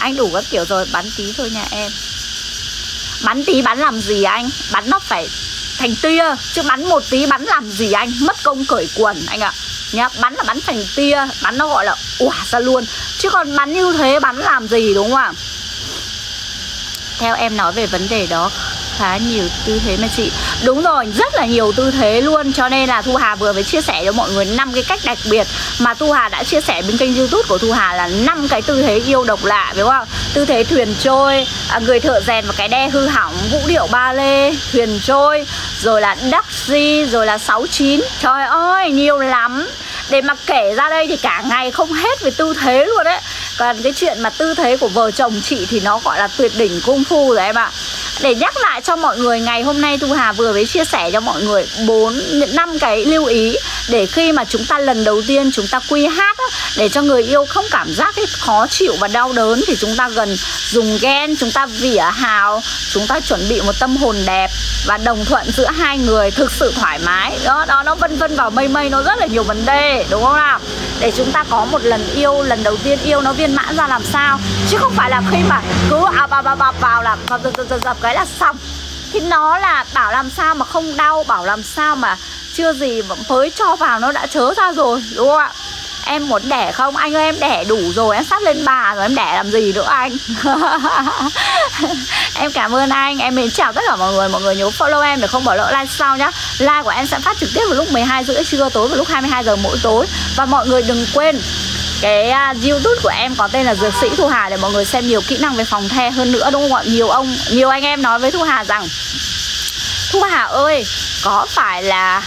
Anh đủ các kiểu rồi, bắn tí thôi nha em. Bắn tí bắn làm gì anh? Bắn nó phải thành tia, chứ bắn một tí bắn làm gì anh? Mất công cởi quần anh ạ. Nhá, bắn là bắn thành tia, bắn nó gọi là ủa ra luôn. Chứ còn bắn như thế bắn làm gì, đúng không ạ? Theo em nói về vấn đề đó khá nhiều tư thế mà chị. Đúng rồi, rất là nhiều tư thế luôn. Cho nên là Thu Hà vừa mới chia sẻ cho mọi người 5 cái cách đặc biệt mà Thu Hà đã chia sẻ bên kênh YouTube của Thu Hà, là 5 cái tư thế yêu độc lạ, đúng không? Tư thế thuyền trôi, người thợ rèn và cái đe hư hỏng, vũ điệu ba lê, thuyền trôi, rồi là đắc di, rồi là 69. Trời ơi, nhiều lắm. Để mà kể ra đây thì cả ngày không hết về tư thế luôn đấy. Còn cái chuyện mà tư thế của vợ chồng chị thì nó gọi là tuyệt đỉnh công phu rồi em ạ. Để nhắc lại cho mọi người, ngày hôm nay Thu Hà vừa mới chia sẻ cho mọi người 5 cái lưu ý để khi mà chúng ta lần đầu tiên chúng ta quy hát á, để cho người yêu không cảm giác cái khó chịu và đau đớn, thì chúng ta cần dùng ghen, chúng ta vỉa hào, chúng ta chuẩn bị một tâm hồn đẹp và đồng thuận giữa hai người thực sự thoải mái. Đó nó vân vân vào mây mây, nó rất là nhiều vấn đề, đúng không nào? Để chúng ta có một lần yêu, lần đầu tiên yêu nó viên mãn ra làm sao. Chứ không phải là khi mà cứ vào là dập cái là xong. Thì nó là bảo làm sao mà không đau, bảo làm sao mà chưa gì mới cho vào nó đã chớ ra rồi, đúng không ạ? Em muốn đẻ không? Anh ơi em đẻ đủ rồi, em sắp lên bà rồi, em đẻ làm gì nữa anh. Em cảm ơn anh. Em mến chào tất cả mọi người. Mọi người nhớ follow em để không bỏ lỡ live sau nhá. Live của em sẽ phát trực tiếp vào lúc 12:30 trưa tối và lúc 22 giờ mỗi tối. Và mọi người đừng quên cái YouTube của em có tên là Dược sĩ Thu Hà để mọi người xem nhiều kỹ năng về phòng the hơn nữa, đúng không ạ? Nhiều anh em nói với Thu Hà rằng Thu Hà ơi, có phải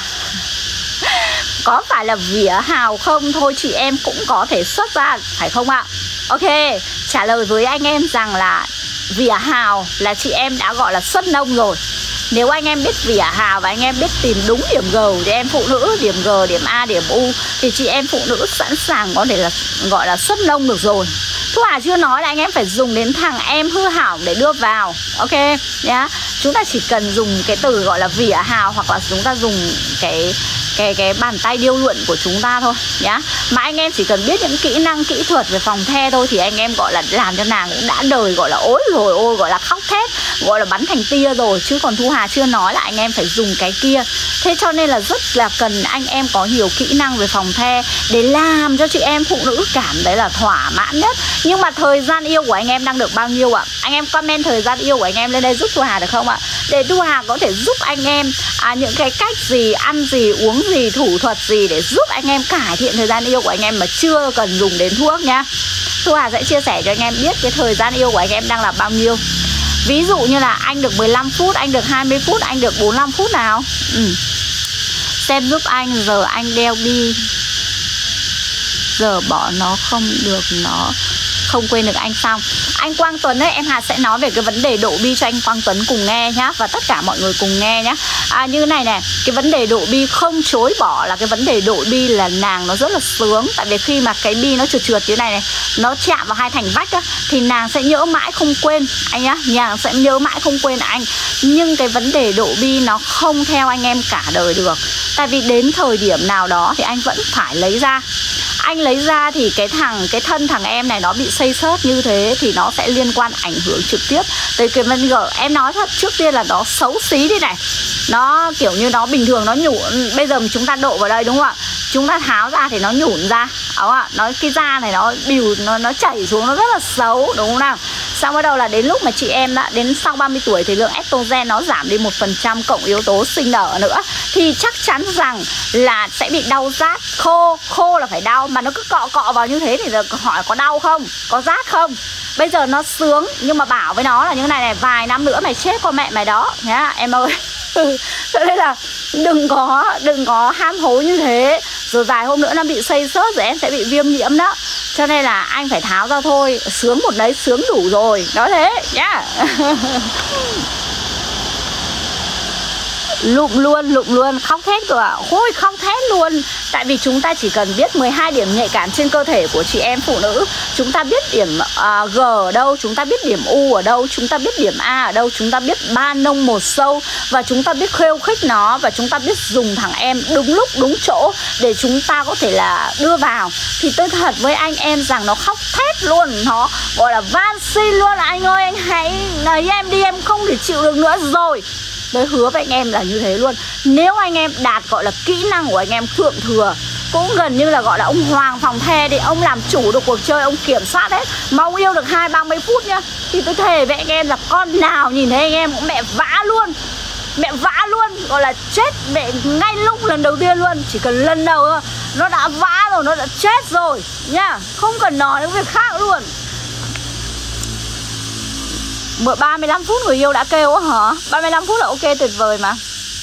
là vỉa hào không? Thôi chị em cũng có thể xuất ra, phải không ạ? Ok, trả lời với anh em rằng là vỉa hào là chị em đã gọi là xuất nông rồi. Nếu anh em biết vỉa hào và anh em biết tìm đúng điểm G thì em phụ nữ, điểm G, điểm A, điểm U, thì chị em phụ nữ sẵn sàng có thể là gọi là xuất nông được rồi. Thu Hà chưa nói là anh em phải dùng đến thằng em hư hỏng để đưa vào. Ok nhá. Chúng ta chỉ cần dùng cái từ gọi là vỉa hào, hoặc là chúng ta dùng cái bàn tay điêu luyện của chúng ta thôi nhá. Mà anh em chỉ cần biết những kỹ năng kỹ thuật về phòng the thôi thì anh em gọi là làm cho nàng cũng đã đời gọi là ối rồi ôi, gọi là khóc thét, gọi là bắn thành tia rồi. Chứ còn Thu Hà chưa nói là anh em phải dùng cái kia. Thế cho nên là rất là cần anh em có nhiều kỹ năng về phòng the để làm cho chị em phụ nữ cảm thấy là thỏa mãn nhất. Nhưng mà thời gian yêu của anh em đang được bao nhiêu ạ? Anh em comment thời gian yêu của anh em lên đây giúp Thu Hà được không ạ? Để Thu Hà có thể giúp anh em những cái cách gì, ăn gì, uống gì, thủ thuật gì để giúp anh em cải thiện thời gian yêu của anh em mà chưa cần dùng đến thuốc nhá. Thu Hà sẽ chia sẻ cho anh em biết cái thời gian yêu của anh em đang là bao nhiêu. Ví dụ như là anh được 15 phút, anh được 20 phút, anh được 45 phút nào. Xem giúp anh, giờ anh đeo đi, giờ bỏ nó không được, nó không quên được anh xong. Anh Quang Tuấn ấy, em Hà sẽ nói về cái vấn đề độ bi cho anh Quang Tuấn cùng nghe nhá. Và tất cả mọi người cùng nghe nhá. Như này này, cái vấn đề độ bi không chối bỏ là cái vấn đề độ bi là nàng nó rất là sướng. Tại vì khi mà cái bi nó trượt trượt như này này, nó chạm vào hai thành vách á, thì nàng sẽ nhớ mãi không quên anh nhá. Nàng sẽ nhớ mãi không quên anh. Nhưng cái vấn đề độ bi nó không theo anh em cả đời được. Tại vì đến thời điểm nào đó thì anh vẫn phải lấy ra. Anh lấy ra thì cái thân thằng em này nó bị xây xớt như thế thì nó sẽ liên quan ảnh hưởng trực tiếp tới cái vấn đề. Em nói thật, trước tiên là nó xấu xí đi này. Nó kiểu như nó bình thường nó nhủn. Bây giờ chúng ta độ vào đây đúng không ạ? Chúng ta tháo ra thì nó nhủn ra, đúng không ạ? Cái da này nó bìu, nó chảy xuống, nó rất là xấu, đúng không nào? Xong bắt đầu là đến lúc mà chị em đã đến sau 30 tuổi thì lượng estrogen nó giảm đi 1% cộng yếu tố sinh nở nữa, thì chắc chắn rằng là sẽ bị đau rát. Khô là phải đau, mà nó cứ cọ vào như thế thì hỏi có đau không, có rát không. Bây giờ nó sướng, nhưng mà bảo với nó là như này này, vài năm nữa mày chết con mẹ mày đó nhá em ơi. Cho nên là đừng có ham hố như thế. Rồi vài hôm nữa nó bị xây xớt rồi em sẽ bị viêm nhiễm đó. Cho nên là anh phải tháo ra thôi. Sướng một đấy, sướng đủ rồi. Nói thế nhá. lụm luôn, khóc thét cơ ạ. Ôi khóc thét luôn. Tại vì chúng ta chỉ cần biết 12 điểm nhạy cảm trên cơ thể của chị em phụ nữ. Chúng ta biết điểm G ở đâu, chúng ta biết điểm U ở đâu, chúng ta biết điểm A ở đâu, chúng ta biết ba nông một sâu, và chúng ta biết khêu khích nó, và chúng ta biết dùng thằng em đúng lúc đúng chỗ để chúng ta có thể là đưa vào. Thì tôi thật với anh em rằng nó khóc thét luôn, nó gọi là van xin luôn là anh ơi anh hãy lấy em đi, em không thể chịu được nữa rồi. Tôi hứa với anh em là như thế luôn. Nếu anh em đạt gọi là kỹ năng của anh em thượng thừa, cũng gần như là gọi là ông Hoàng Phòng The thì ông làm chủ được cuộc chơi, ông kiểm soát hết, mà ông yêu được 20-30 phút nhá, thì tôi thề với anh em là con nào nhìn thấy anh em cũng mẹ vã luôn. Mẹ vã luôn, gọi là chết mẹ ngay lúc lần đầu tiên luôn. Chỉ cần lần đầu thôi, nó đã vã rồi, nó đã chết rồi nhá. Không cần nói đến việc khác luôn. 35 phút người yêu đã kêu á hả? 35 phút là ok, tuyệt vời mà.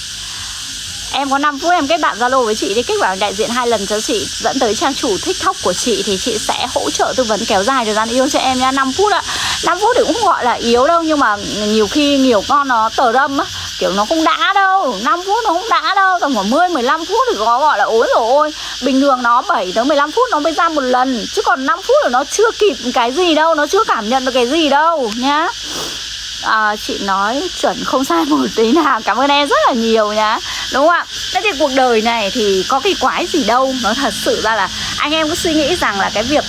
Em có 5 phút em kết bạn Zalo với chị đi, kết bạn đại diện 2 lần cho chị, dẫn tới trang chủ TikTok của chị thì chị sẽ hỗ trợ tư vấn kéo dài thời gian yêu cho em nha. 5 phút ạ. 5 phút thì cũng không gọi là yếu đâu, nhưng mà nhiều khi nhiều con nó tờ râm á, kiểu nó không đã đâu. 5 phút nó không đã đâu, tầm khoảng 10-15 phút thì có gọi là ối rồi ôi. Bình thường nó 7-15 phút nó mới ra một lần, chứ còn 5 phút là nó chưa kịp cái gì đâu, nó chưa cảm nhận được cái gì đâu nhá. Chị nói chuẩn không sai một tí nào. Cảm ơn em rất là nhiều nhá. Đúng không ạ? Thế thì cuộc đời này thì có cái quái gì đâu. Nó thật sự ra là anh em cứ suy nghĩ rằng là cái việc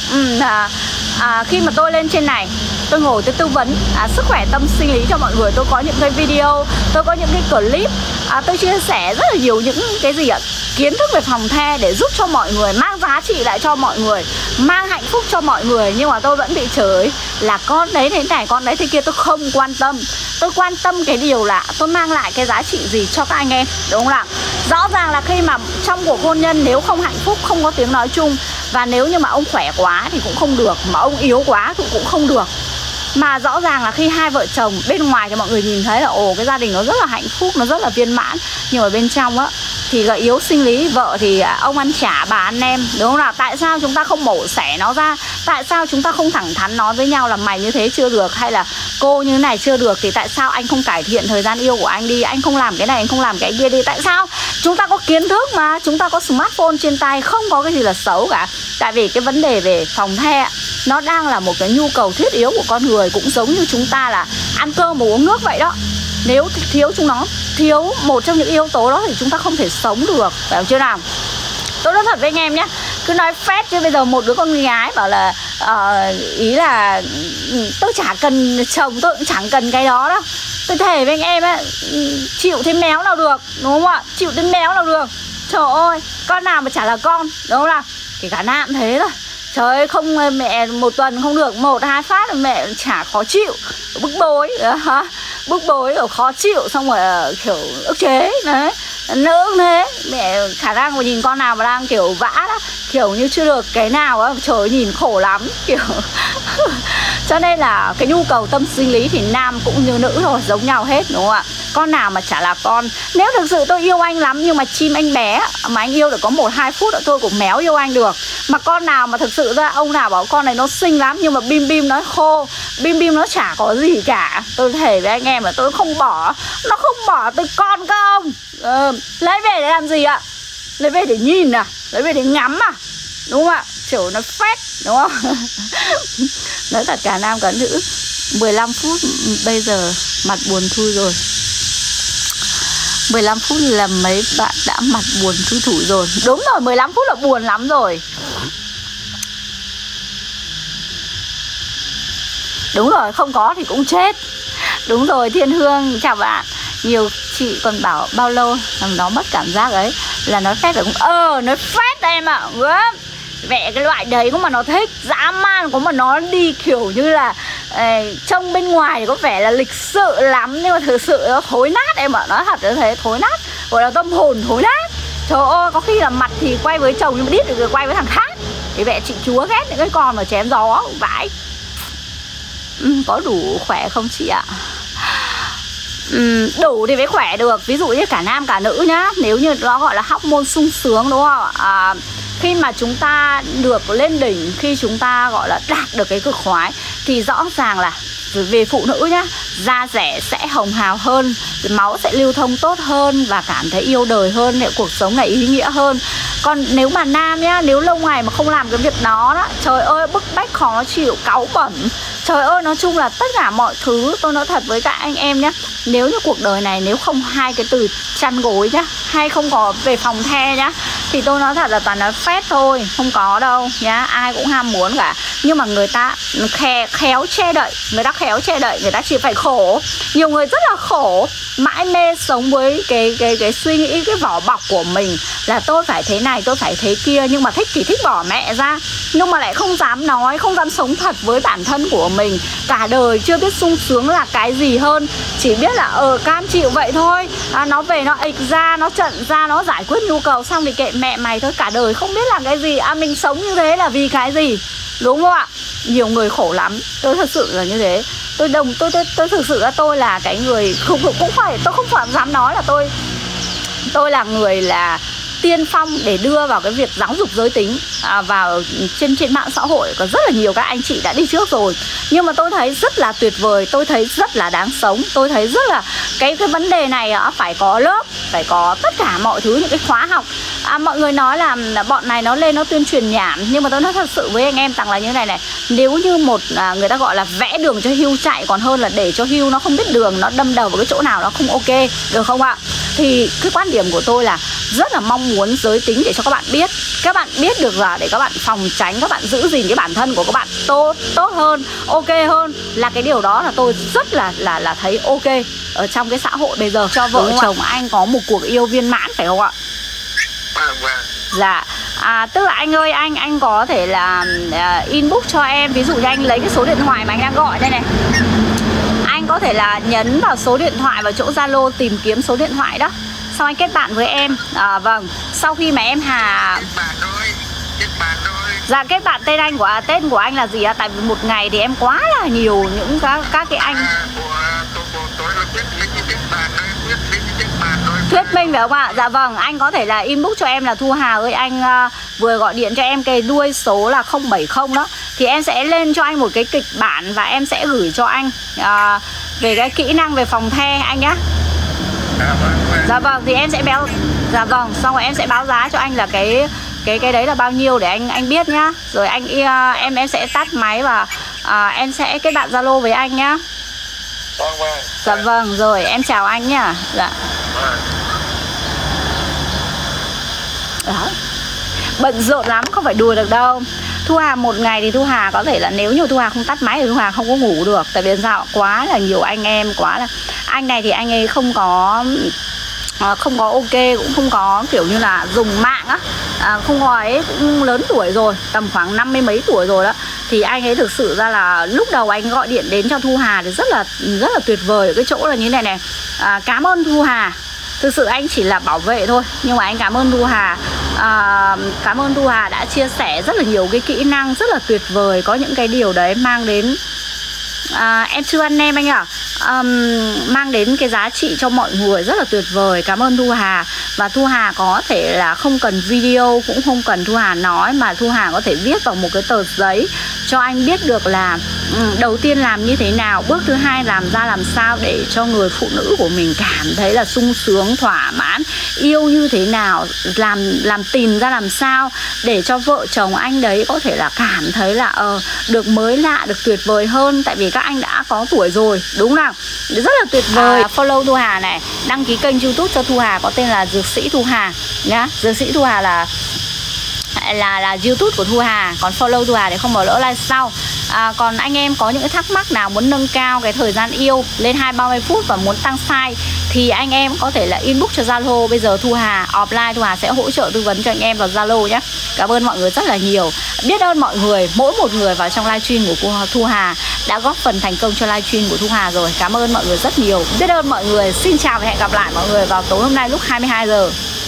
khi mà tôi lên trên này, tôi ngồi tôi tư vấn sức khỏe tâm sinh lý cho mọi người. Tôi có những cái video, tôi có những cái clip, tôi chia sẻ rất là nhiều những cái gì ạ, kiến thức về phòng the để giúp cho mọi người, mang giá trị lại cho mọi người, mang hạnh phúc cho mọi người. Nhưng mà tôi vẫn bị chửi là con đấy thế này, con đấy thế kia. Tôi không quan tâm. Tôi quan tâm cái điều là tôi mang lại cái giá trị gì cho các anh em, đúng không ạ? Rõ ràng là khi mà trong cuộc hôn nhân nếu không hạnh phúc, không có tiếng nói chung, và nếu như mà ông khỏe quá thì cũng không được, mà ông yếu quá thì cũng không được. Mà rõ ràng là khi hai vợ chồng bên ngoài thì mọi người nhìn thấy là ồ cái gia đình nó rất là hạnh phúc, nó rất là viên mãn, nhưng mà bên trong á thì gợi yếu sinh lý, vợ thì ông ăn chả bà ăn nem, đúng không nào? Tại sao chúng ta không mổ xẻ nó ra? Tại sao chúng ta không thẳng thắn nói với nhau là mày như thế chưa được, hay là cô như thế này chưa được, thì tại sao anh không cải thiện thời gian yêu của anh đi, anh không làm cái này, anh không làm cái kia đi? Tại sao? Chúng ta có kiến thức mà, chúng ta có smartphone trên tay, không có cái gì là xấu cả. Tại vì cái vấn đề về phòng the nó đang là một cái nhu cầu thiết yếu của con người, cũng giống như chúng ta là ăn cơm và uống nước vậy đó. Nếu thiếu một trong những yếu tố đó thì chúng ta không thể sống được, phải không chưa nào? Tôi nói thật với anh em nhé, cứ nói phét chứ bây giờ một đứa con gái bảo là ý là tôi chả cần chồng, tôi cũng chẳng cần cái đó đâu. Tôi thề với anh em á, chịu thêm méo nào được, đúng không ạ? Chịu thêm méo nào được. Trời ơi, con nào mà chả là con, đúng không nào? Kể cả nam thế thôi. Trời ơi, không mẹ một tuần không được 1-2 phát là mẹ chả khó chịu, bức bối hả? Bức bối kiểu khó chịu, xong rồi kiểu ức chế đấy. Nữ cũng thế, mẹ khả năng mà nhìn con nào mà đang kiểu vã đó, kiểu như chưa được cái nào á, trời ơi nhìn khổ lắm kiểu. Cho nên là cái nhu cầu tâm sinh lý thì nam cũng như nữ thôi, giống nhau hết, đúng không ạ? Con nào mà chả là con. Nếu thực sự tôi yêu anh lắm nhưng mà chim anh bé mà anh yêu được có 1-2 phút nữa tôi cũng méo yêu anh được. Mà con nào mà thực sự ra ông nào bảo con này nó xinh lắm nhưng mà bim bim nó khô, bim bim nó chả có gì cả, tôi thề với anh em là tôi không bỏ. Nó không bỏ tôi con các ông. Lấy về để làm gì ạ? Lấy về để nhìn à? Lấy về để ngắm à? Đúng không ạ? Kiểu nó phét, đúng không? Nói thật cả nam cả nữ. 15 phút bây giờ mặt buồn thui rồi. 15 phút là mấy bạn đã mặt buồn thui thủi rồi. Đúng rồi, 15 phút là buồn lắm rồi. Đúng rồi, không có thì cũng chết. Đúng rồi, Thiên Hương, chào bạn. Nhiều chị còn bảo bao lâu làm nó mất cảm giác ấy, là nói phét phải không? Nói phét em ạ. Vẽ cái loại đấy cũng mà nó thích, dã man cũng mà nó đi kiểu như là trông bên ngoài thì có vẻ là lịch sự lắm, nhưng mà thực sự nó thối nát em ạ. Nói thật như thế, thối nát, gọi là tâm hồn thối nát. Trời ơi, có khi là mặt thì quay với chồng nhưng mà đít thì quay với thằng khác. Thì mẹ chị chúa ghét những cái con mà chém gió vãi. Có đủ khỏe không chị ạ? Đủ thì mới khỏe được. Ví dụ như cả nam cả nữ nhá, nếu như nó gọi là hormone sung sướng, đúng không ạ? Khi mà chúng ta được lên đỉnh, khi chúng ta gọi là đạt được cái cực khoái thì rõ ràng là về phụ nữ nhá, da rẻ sẽ hồng hào hơn, máu sẽ lưu thông tốt hơn và cảm thấy yêu đời hơn, để cuộc sống này ý nghĩa hơn. Còn nếu mà nam nhá, nếu lâu ngày mà không làm cái việc đó đó, trời ơi bức bách khó chịu, cáu bẩn, trời ơi nói chung là tất cả mọi thứ. Tôi nói thật với các anh em nhé, nếu như cuộc đời này nếu không hai cái từ chăn gối nhá, hay không có về phòng the nhá, thì tôi nói thật là toàn nói phét thôi, không có đâu nhá. Ai cũng ham muốn cả, nhưng mà người ta khéo che đậy, người ta khéo che đậy, người ta chỉ phải khổ. Nhiều người rất là khổ, mãi mê sống với cái suy nghĩ, cái vỏ bọc của mình là tôi phải thế này, tôi phải thế kia, nhưng mà thích thì thích bỏ mẹ ra, nhưng mà lại không dám nói, không dám sống thật với bản thân của mình. Cả đời chưa biết sung sướng là cái gì hơn, chỉ biết là cam chịu vậy thôi. Nó về nó ịch ra, nó trận ra, nó giải quyết nhu cầu xong thì kệ mẹ mày thôi. Cả đời không biết là cái gì. Mình sống như thế là vì cái gì, đúng không ạ? Nhiều người khổ lắm, tôi thật sự là như thế. Tôi thực sự là tôi là cái người cũng phải, tôi không phải dám nói là tôi là người là tiên phong để đưa vào cái việc giáo dục giới tính vào trên mạng xã hội. Có rất là nhiều các anh chị đã đi trước rồi, nhưng mà tôi thấy rất là tuyệt vời, tôi thấy rất là đáng sống. Tôi thấy rất là cái vấn đề này phải có lớp, phải có tất cả mọi thứ, những cái khóa học. Mọi người nói là bọn này nó lên nó tuyên truyền nhảm, nhưng mà tôi nói thật sự với anh em rằng là như này này, nếu như người ta gọi là vẽ đường cho hươu chạy còn hơn là để cho hươu nó không biết đường, nó đâm đầu vào cái chỗ nào nó không ok, được không ạ? Thì cái quan điểm của tôi là rất là mong muốn giới tính để cho các bạn biết được là để các bạn phòng tránh, các bạn giữ gìn cái bản thân của các bạn tốt hơn, ok hơn, là cái điều đó là tôi rất là thấy ok ở trong cái xã hội bây giờ. Cho vợ chồng anh có một cuộc yêu viên mãn phải không ạ? Dạ. Tức là anh ơi, anh có thể là inbox cho em, ví dụ như anh lấy cái số điện thoại mà anh đang gọi đây này, anh có thể là nhấn vào số điện thoại vào chỗ Zalo, tìm kiếm số điện thoại đó, xong anh kết bạn với em. Vâng, sau khi mà em kết bạn thôi. Dạ, kết bạn. Tên của anh là gì ạ? Tại vì một ngày thì em quá là nhiều những các cái anh Thuyết Minh phải không ạ? Dạ vâng, anh có thể là inbox cho em là Thu Hà ơi, anh vừa gọi điện cho em cái đuôi số là 070 đó, thì em sẽ lên cho anh một cái kịch bản và em sẽ gửi cho anh về cái kỹ năng về phòng the anh nhá. Dạ vâng, thì em sẽ dạ vâng, xong rồi em sẽ báo giá cho anh là cái đấy là bao nhiêu để anh biết nhá. Rồi em sẽ tắt máy và em sẽ kết bạn Zalo với anh nhá. Dạ vâng, rồi em chào anh nhá. Dạ. Đó. Bận rộn lắm, không phải đùa được đâu. Thu Hà một ngày thì Thu Hà có thể là nếu như Thu Hà không tắt máy thì Thu Hà không có ngủ được. Tại vì sao? Quá là nhiều anh em, quá là anh này thì anh ấy không có ok, cũng không có kiểu như là dùng mạng á, không có ấy, cũng lớn tuổi rồi, tầm khoảng 50 mấy tuổi rồi đó. Thì anh ấy thực sự ra là lúc đầu anh gọi điện đến cho Thu Hà thì rất là tuyệt vời ở cái chỗ là như này này. Cảm ơn Thu Hà, thực sự anh chỉ là bảo vệ thôi, nhưng mà anh cảm ơn Thu Hà. Cảm ơn Thu Hà đã chia sẻ rất là nhiều cái kỹ năng rất là tuyệt vời, có những cái điều đấy mang đến em chưa ăn nem anh ạ. Mang đến cái giá trị cho mọi người rất là tuyệt vời. Cảm ơn Thu Hà. Và Thu Hà có thể là không cần video, cũng không cần Thu Hà nói, mà Thu Hà có thể viết vào một cái tờ giấy cho anh biết được là đầu tiên làm như thế nào, bước thứ hai làm sao để cho người phụ nữ của mình cảm thấy là sung sướng, thỏa mãn, yêu như thế nào, làm tìm ra làm sao để cho vợ chồng anh đấy có thể là cảm thấy là được mới lạ, được tuyệt vời hơn. Tại vì các anh đã có tuổi rồi, đúng không? Rất là tuyệt vời. Follow Thu Hà này, đăng ký kênh YouTube cho Thu Hà có tên là Dược Sĩ Thu Hà nhá. Dược Sĩ Thu Hà là YouTube của Thu Hà, còn follow Thu Hà để không bỏ lỡ live sau. Còn anh em có những cái thắc mắc nào muốn nâng cao cái thời gian yêu lên 20-30 phút và muốn tăng size thì anh em có thể là inbox cho Zalo. Bây giờ Thu Hà offline, Thu Hà sẽ hỗ trợ tư vấn cho anh em vào Zalo nhé. Cảm ơn mọi người rất là nhiều. Biết ơn mọi người, mỗi một người vào trong livestream của Thu Hà đã góp phần thành công cho livestream của Thu Hà rồi. Cảm ơn mọi người rất nhiều. Biết ơn mọi người. Xin chào và hẹn gặp lại mọi người vào tối hôm nay lúc 22 giờ.